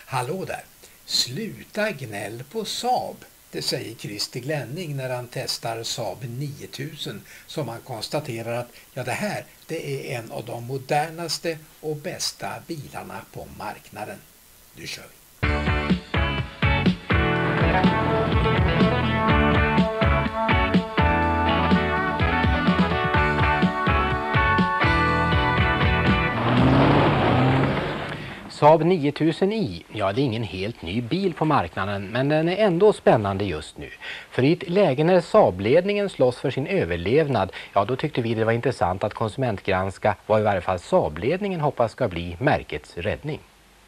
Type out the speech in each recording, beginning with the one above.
Hallå där, sluta gnäll på Saab. Det säger Christer Glenning när han testar Saab 9000 som han konstaterar att det här det är en av de modernaste och bästa bilarna på marknaden. Nu kör vi! Saab 9000i, det är ingen helt ny bil på marknaden, men den är ändå spännande just nu. För i ett läge när Saab-ledningen slåss för sin överlevnad, då tyckte vi det var intressant att konsumentgranska vad i varje fall Saab-ledningen hoppas ska bli märkets räddning.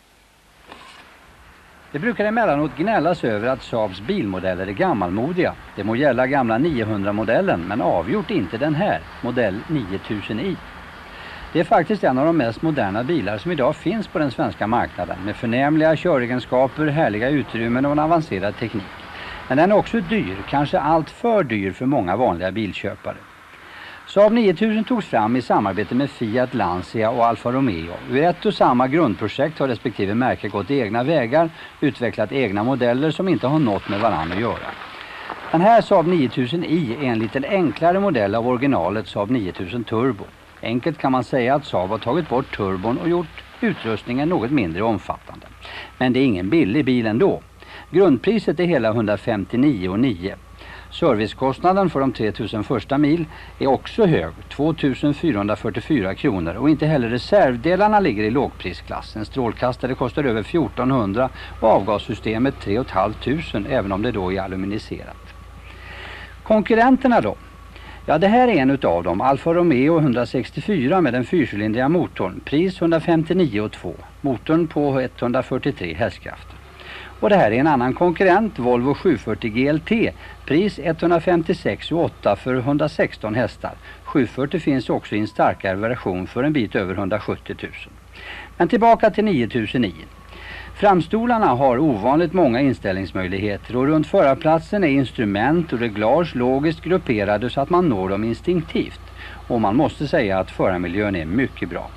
Det brukar emellanåt gnällas över att Saabs bilmodeller är gammalmodiga. Det må gälla gamla 900-modellen, men avgjort inte den här, modell 9000i. Det är faktiskt en av de mest moderna bilar som idag finns på den svenska marknaden med förnämliga köregenskaper, härliga utrymmen och en avancerad teknik. Men den är också dyr, kanske allt för dyr för många vanliga bilköpare. Saab 9000 togs fram i samarbete med Fiat, Lancia och Alfa Romeo. Ur ett och samma grundprojekt har respektive märke gått egna vägar, utvecklat egna modeller som inte har något med varandra att göra. Den här Saab 9000i är en lite enklare modell av originalet Saab 9000 Turbo. Enkelt kan man säga att Saab har tagit bort turbon och gjort utrustningen något mindre omfattande. Men det är ingen billig bil ändå. Grundpriset är hela 159,9. Servicekostnaden för de 3000 första mil är också hög, 2444 kronor. Och inte heller reservdelarna ligger i lågprisklassen. Strålkastare kostar över 1400 och avgassystemet 3 500 även om det då är aluminiserat. Konkurrenterna då? Det här är en utav dem, Alfa Romeo 164 med den fyrcylindriga motorn, pris 159,2, motorn på 143 hästkrafter. Och det här är en annan konkurrent, Volvo 740 GLT, pris 156,8 för 116 hästar. 740 finns också i en starkare version för en bit över 170 000. Men tillbaka till 9009. Framstolarna har ovanligt många inställningsmöjligheter och runt förarplatsen är instrument och reglage logiskt grupperade så att man når dem instinktivt. Och man måste säga att förarmiljön är mycket bra.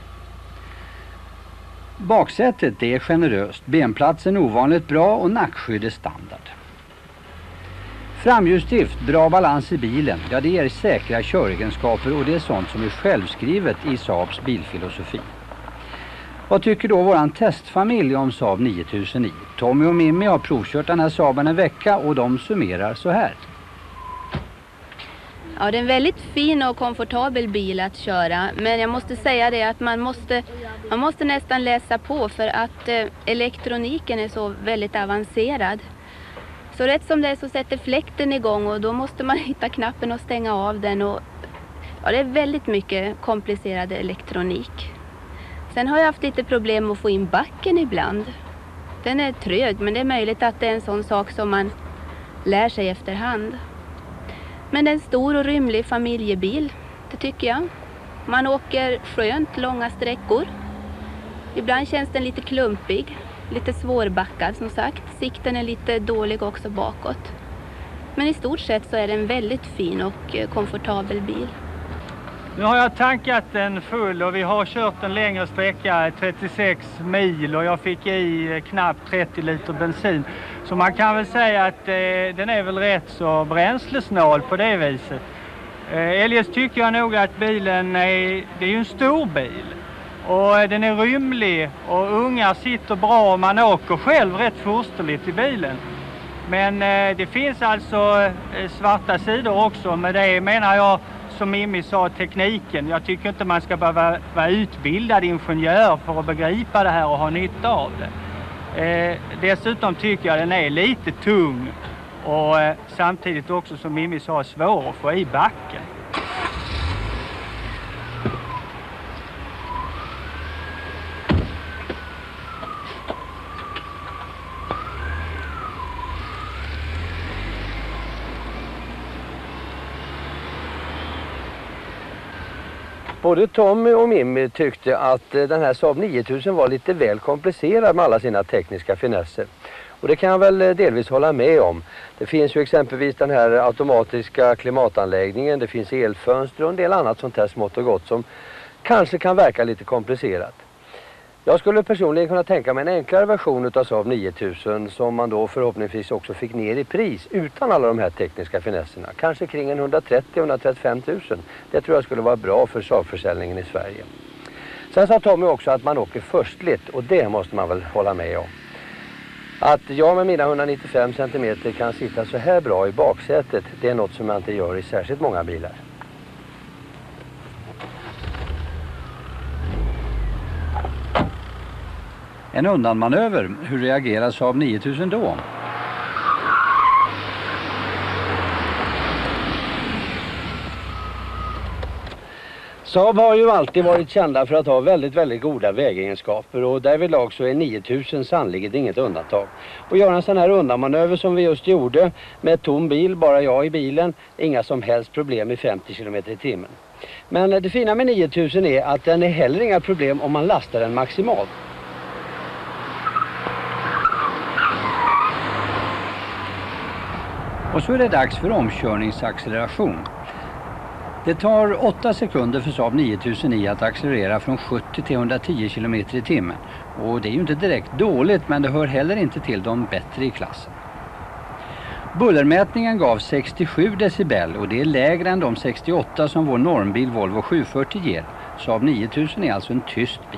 Baksätet är generöst, benplatsen ovanligt bra och nackskydd är standard. Framhjulsdrift, bra balans i bilen, det ger säkra köregenskaper och det är sånt som är självskrivet i Saabs bilfilosofi. Vad tycker då våran testfamilj om Saab 9009? Tommy och Mimmi har provkört den här Saaben en vecka och de summerar så här. Ja, det är en väldigt fin och komfortabel bil att köra. Men jag måste säga det att man måste nästan läsa på för att elektroniken är så väldigt avancerad. Så rätt som det är så sätter fläkten igång och då måste man hitta knappen och stänga av den. Och, det är väldigt mycket komplicerad elektronik. Sen har jag haft lite problem att få in backen ibland. Den är trög, men det är möjligt att det är en sån sak som man lär sig efterhand. Men det är en stor och rymlig familjebil, det tycker jag. Man åker skönt långa sträckor. Ibland känns den lite klumpig, lite svårbackad som sagt. Sikten är lite dålig också bakåt. Men i stort sett så är det en väldigt fin och komfortabel bil. Nu har jag tankat den full och vi har kört en längre sträcka, 36 mil och jag fick i knappt 30 liter bensin. Så man kan väl säga att den är väl rätt så bränslesnål på det viset. Eljest tycker jag nog att bilen det är ju en stor bil och den är rymlig och ungar sitter bra och man åker själv rätt fosterligt i bilen. Men det finns alltså svarta sidor också, med det menar jag som Mimmi sa, tekniken. Jag tycker inte man ska behöva vara utbildad ingenjör för att begripa det här och ha nytta av det. Dessutom tycker jag den är lite tung och samtidigt också som Mimmi sa svår att få i backen. Både Tommy och Mimmi tyckte att den här Saab 9000 var lite väl komplicerad med alla sina tekniska finesser. Och det kan jag väl delvis hålla med om. Det finns ju exempelvis den här automatiska klimatanläggningen, det finns elfönster och en del annat sånt här smått och gott som kanske kan verka lite komplicerat. Jag skulle personligen kunna tänka mig en enklare version av Saab 9000 som man då förhoppningsvis också fick ner i pris utan alla de här tekniska finesserna. Kanske kring en 130-135 000. Det tror jag skulle vara bra för Saab-försäljningen i Sverige. Sen sa Tommy också att man åker förstligt och det måste man väl hålla med om. Att jag med mina 195 cm kan sitta så här bra i baksätet, det är något som jag inte gör i särskilt många bilar. En undanmanöver, hur reagerar Saab 9000 då? Saab har ju alltid varit kända för att ha väldigt goda vägegenskaper och därvidlag så är 9000 sannolikt inget undantag. Och göra en sån här undanmanöver som vi just gjorde med tom bil, bara jag i bilen, inga som helst problem i 50 km i timmen. Men det fina med 9000 är att den är heller inga problem om man lastar den maximalt. Och så är det dags för omkörningsacceleration. Det tar 8 sekunder för Saab 9000i att accelerera från 70 till 110 km i timmen. Och det är ju inte direkt dåligt, men det hör heller inte till de bättre i klassen. Bullermätningen gav 67 decibel och det är lägre än de 68 som vår normbil Volvo 740 ger. Saab 9000 är alltså en tyst bil.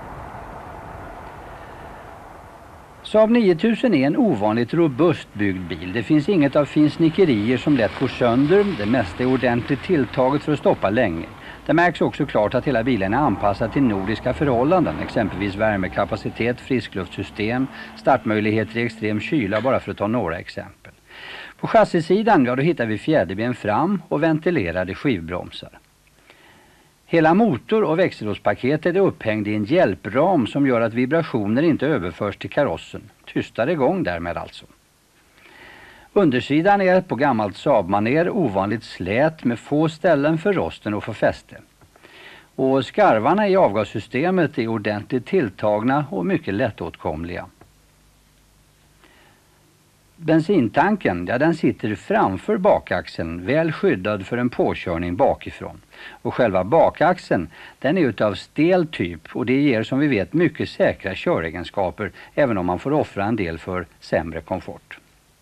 Saab 9000 är en ovanligt robust byggd bil. Det finns inget av finsnickerier som lätt går sönder. Det mesta är ordentligt tilltaget för att stoppa länge. Det märks också klart att hela bilen är anpassad till nordiska förhållanden. Exempelvis värmekapacitet, friskluftsystem, startmöjligheter i extrem kyla, bara för att ta några exempel. På chassisidan då hittar vi fjäderben fram och ventilerade skivbromsar. Hela motor- och växellådspaketet är upphängd i en hjälpram som gör att vibrationer inte överförs till karossen. Tystare gång därmed alltså. Undersidan är på gammalt Saab-manér ovanligt slät med få ställen för rosten att få fäste. Och skarvarna i avgassystemet är ordentligt tilltagna och mycket lättåtkomliga. Bensintanken, den sitter framför bakaxeln, väl skyddad för en påkörning bakifrån. Och själva bakaxeln, den är utav stel typ och det ger som vi vet mycket säkra köregenskaper även om man får offra en del för sämre komfort.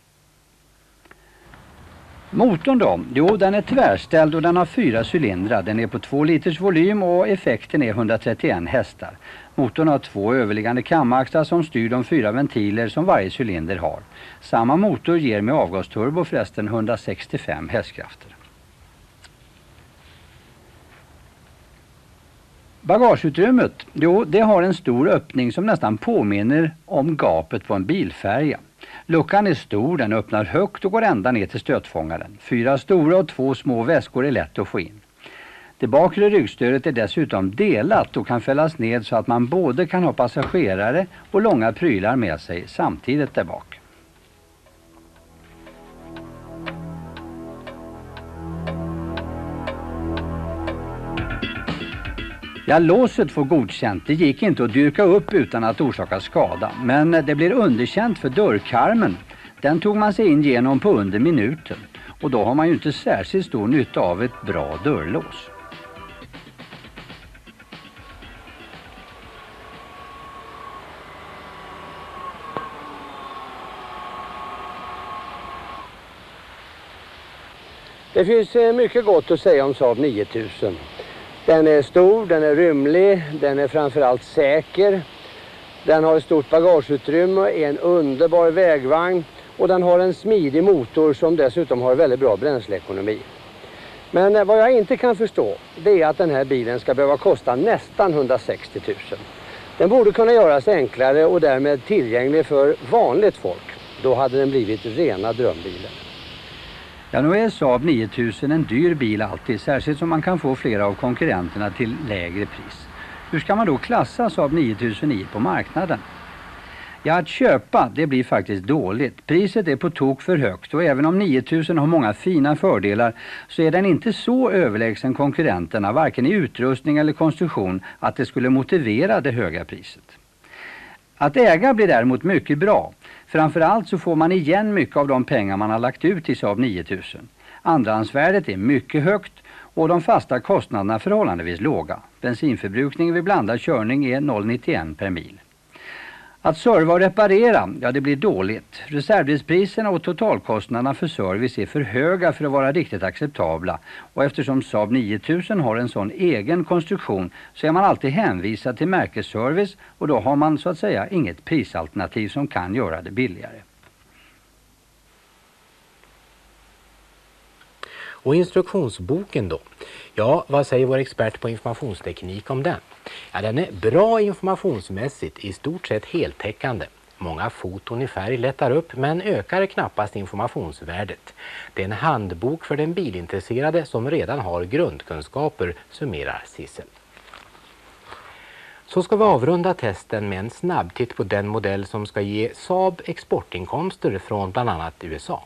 Motorn då? Jo, den är tvärställd och den har 4 cylindrar. Den är på 2 liters volym och effekten är 131 hästar. Motorn har 2 överliggande kamaxlar som styr de 4 ventiler som varje cylinder har. Samma motor ger med avgasturbo förresten 165 hästkrafter. Bagageutrymmet, jo, det har en stor öppning som nästan påminner om gapet på en bilfärja. Luckan är stor, den öppnar högt och går ända ner till stötfångaren. 4 stora och 2 små väskor är lätt att få in. Det bakre ryggstödet är dessutom delat och kan fällas ned så att man både kan ha passagerare och långa prylar med sig samtidigt där bak. Ja, låset får godkänt. Det gick inte att dyrka upp utan att orsaka skada. Men det blir underkänt för dörrkarmen. Den tog man sig in genom på under minuten. Och då har man ju inte särskilt stor nytta av ett bra dörrlås. Det finns mycket gott att säga om Saab 9000. Den är stor, den är rymlig, den är framförallt säker. Den har ett stort bagageutrymme, är en underbar vägvagn och den har en smidig motor som dessutom har väldigt bra bränsleekonomi. Men vad jag inte kan förstå, det är att den här bilen ska behöva kosta nästan 160 000. Den borde kunna göras enklare och därmed tillgänglig för vanligt folk. Då hade den blivit rena drömbilen. Ja, nu är Saab 9000 en dyr bil alltid, särskilt som man kan få flera av konkurrenterna till lägre pris. Hur ska man då klassa Saab 9000i på marknaden? Ja, att köpa, det blir faktiskt dåligt. Priset är på tok för högt och även om 9000 har många fina fördelar så är den inte så överlägsen konkurrenterna, varken i utrustning eller konstruktion, att det skulle motivera det höga priset. Att äga blir däremot mycket bra. Framförallt så får man igen mycket av de pengar man har lagt ut i Saab 9000. Andrahandsvärdet är mycket högt och de fasta kostnaderna förhållandevis låga. Bensinförbrukningen vid blandad körning är 0,91 per mil. Att serva och reparera, ja det blir dåligt. Reservdelspriserna och totalkostnaderna för service är för höga för att vara riktigt acceptabla. Och eftersom Saab 9000 har en sån egen konstruktion så är man alltid hänvisad till märkesservice och då har man så att säga inget prisalternativ som kan göra det billigare. Och instruktionsboken då? Ja, vad säger vår expert på informationsteknik om den? Ja, den är bra informationsmässigt, i stort sett heltäckande. Många foton i färg lättar upp men ökar knappast informationsvärdet. Det är en handbok för den bilintresserade som redan har grundkunskaper, summerar Sissel. Så ska vi avrunda testen med en snabbtitt på den modell som ska ge Saab exportinkomster från bland annat USA.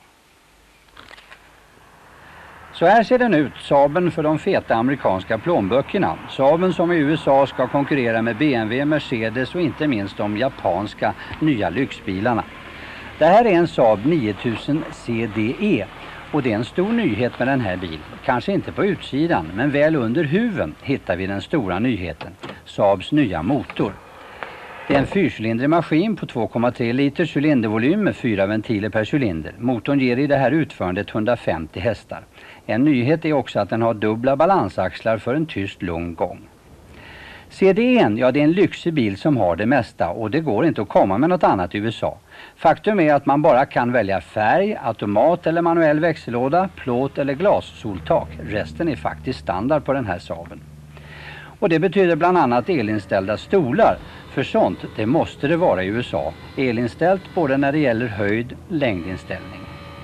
Så här ser den ut, Saaben för de feta amerikanska plånböckerna. Saaben som i USA ska konkurrera med BMW, Mercedes och inte minst de japanska nya lyxbilarna. Det här är en Saab 9000 CDE och det är en stor nyhet med den här bilen. Kanske inte på utsidan men väl under huven hittar vi den stora nyheten, Saabs nya motor. Det är en fyrcylindrig maskin på 2,3 liter cylindervolym med 4 ventiler per cylinder. Motorn ger i det här utförandet 150 hästar. En nyhet är också att den har dubbla balansaxlar för en tyst lugn gång. CDE:n, ja det är en lyxig bil som har det mesta och det går inte att komma med något annat i USA. Faktum är att man bara kan välja färg, automat eller manuell växellåda, plåt eller glassoltak. Resten är faktiskt standard på den här Saaben. Och det betyder bland annat elinställda stolar. För sånt, det måste det vara i USA. Elinställt både när det gäller höjd- och längdinställning.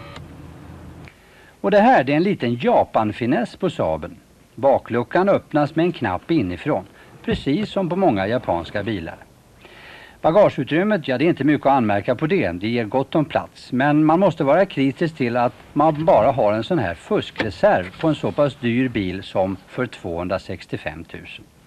Och det här, det är en liten Japan-finess på Saaben. Bakluckan öppnas med en knapp inifrån. Precis som på många japanska bilar. Bagageutrymmet, ja det är inte mycket att anmärka på det. Det ger gott om plats. Men man måste vara kritisk till att man bara har en sån här fuskreserv på en så pass dyr bil som för 265 000.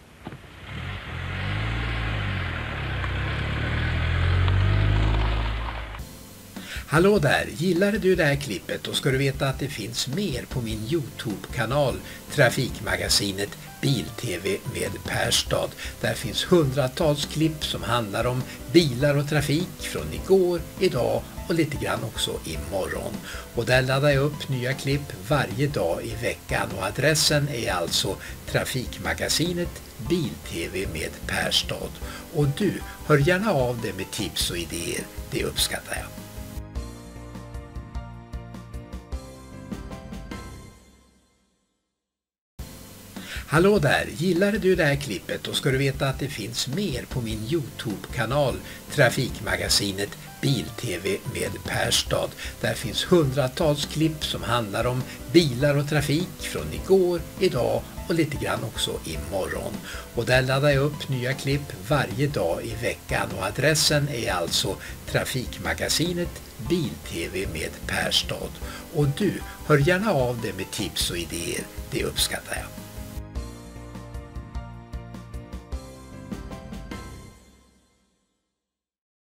Hallå där, gillade du det här klippet och ska du veta att det finns mer på min YouTube-kanal Trafikmagasinet Bil-TV med Perstad. Där finns hundratals klipp som handlar om bilar och trafik från igår, idag och lite grann också imorgon. Och där laddar jag upp nya klipp varje dag i veckan och adressen är alltså Trafikmagasinet Bil-TV med Perstad. Och du, hör gärna av dig med tips och idéer, det uppskattar jag. Hallå där, gillade du det här klippet och ska du veta att det finns mer på min YouTube-kanal Trafikmagasinet Bil-TV med Perstad. Där finns hundratals klipp som handlar om bilar och trafik från igår, idag och lite grann också imorgon. Och där laddar jag upp nya klipp varje dag i veckan och adressen är alltså Trafikmagasinet Bil-TV med Perstad. Och du, hör gärna av dig med tips och idéer, det uppskattar jag.